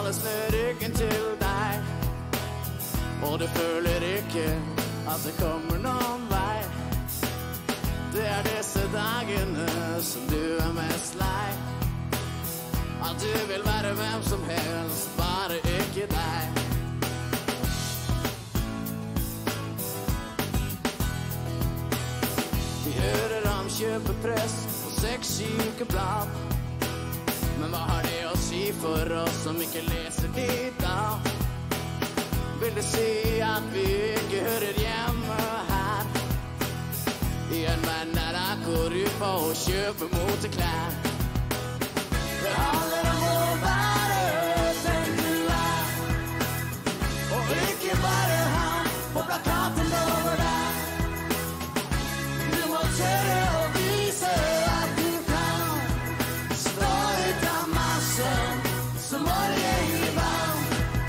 alle snur ryggen til deg, og du føler ikke at det kommer noen vei. Det er disse dagene som du er mest lei, at du vil være hvem som helst, bare ikke deg. Vi hører om kjøpepress og sexsykeblad, men hva har det å si for oss som ikke leser de da? Vil det si at vi ikke hører hjemme her, i en venn der jeg går ut på å kjøpe moteklær? Det handler om å være den du er, og ikke bare han på plakaten over deg. Du må tørre å vise at du kan stå ut av massen som olje i vann.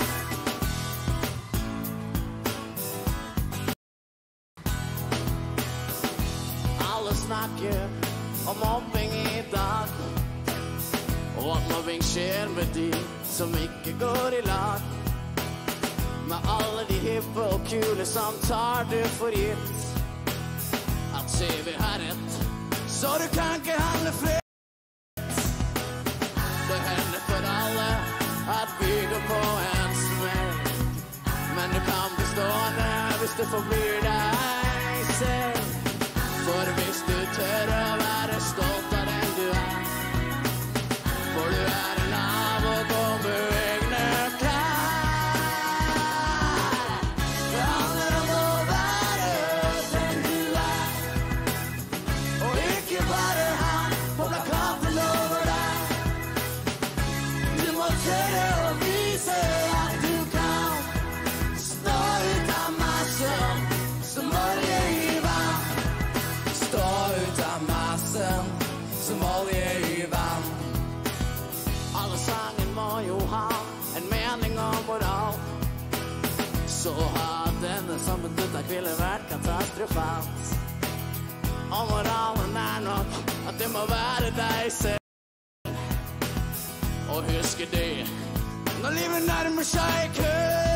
Alle snakker om mobbing i dag, og at mobbing skjer med de som ikke går i lag. Med alle de hippe og kule som tar det for gitt at se vi har rett, så du kan ikke handle fritt. Det hender for alle at vi går på en smell, men du kan bli stående hvis du forblir deg selv. For hvis du tør å være stolt av den du er, for du er en av å gå med egne klær. Det handler om å være den du er, og ikke bare han på plakaten over deg. Du må tørre å vise at du kan stå ut av massen som olje i vann. Stå ut av massen som olje i vann. Alle sangen må jo ha en mening og moral, så har denne som betydd ville vært katastrofalt. Og moralen er nok at det må være deg selv. Og husk det, når livet nærmer seg kø,